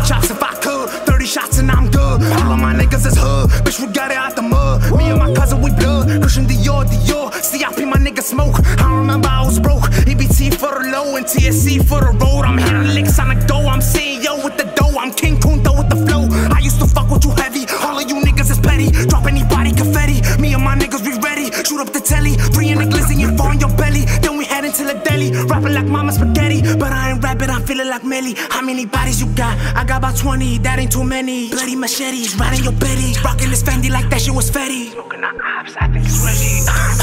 chops if I could. 30 shots and I'm good. All of my niggas is hood. Bitch, we got it out the mud. Me and my cousin, we blood. Christian Dior, Dior. CIP, my nigga smoke. I remember I was broke. EBT for the low and TSC for the road. I'm hitting licks on the go. I'm CEO with the dough. I'm King Kunta with the flow. I used to fuck with you heavy. All of you niggas is petty. Drop anybody confetti. Me and my niggas, we ready. Shoot up the telly. 3 in the glizzy, you fall on your belly. Then we head into the deli. Rapping like mama spaghetti. But I ain't rapping, I'm feeling like Melly. How many bodies you got? I got about 20, that ain't too many. Bloody machetes, riding your belly. Rocking this Fendi like that shit was Fetty. Smoking on ops, I think it's ready.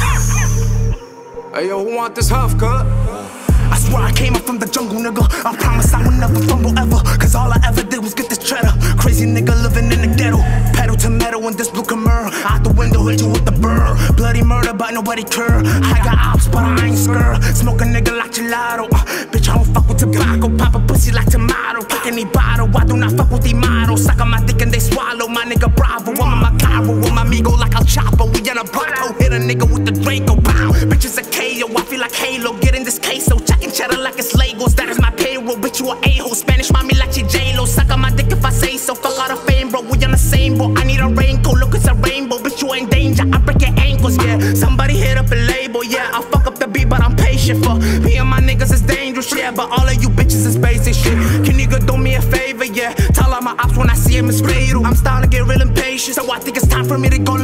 Hey yo, who want this huff, cut? I swear I came up from the jungle, nigga. I promise I would never fumble ever. Cause all I ever did was get this cheddar. Crazy nigga living in the ghetto. Pedal to metal in this blue Camaro. Out the window, hit you with the burr. Bloody murder, but nobody care. I got ops, but I ain't scared. Smoke a nigga like gelato. Bitch, I don't fuck with tobacco. Pop a pussy like tomato. Kick any bottle. I do not fuck with the models. Suck on my dick and they swallow. My nigga Bravo. I'm on my Cairo. With my amigo like Al Chapo. We in a Bronco. Hit a nigga with the Draco. Pow. Bitch, it's a KO. I feel like Halo. Get in this queso. Checking cheddar like it's Legos. That is my payroll. Bitch, you a a-hole. Spanish mommy like she J-Lo. Suck on my dick if I say so. Fuck all the fame, bro. We on the same boat. I need a raincoat. Look, it's a rainbow. Bitch, you in danger. I break your ankles, yeah. Somebody hit up a label, yeah. I fuck up the beat, but I'm patient for me and my niggas is dangerous, yeah. But all of you bitches is basic shit. Can you go do me a favor, yeah? Tell all my ops when I see him is fatal. I'm starting to get real impatient, so I think it's time for me to go